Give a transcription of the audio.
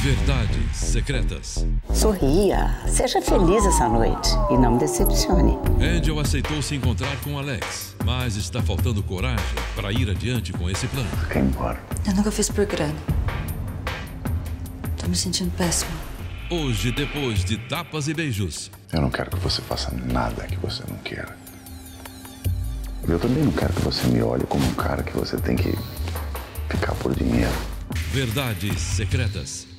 Verdades Secretas. Sorria, seja feliz essa noite e não me decepcione. Angel aceitou se encontrar com Alex, mas está faltando coragem para ir adiante com esse plano. Quer ir embora? Eu nunca fiz por grana. Tô me sentindo péssima. Hoje, depois de tapas e beijos. Eu não quero que você faça nada que você não queira. Eu também não quero que você me olhe como um cara que você tem que ficar por dinheiro. Verdades Secretas.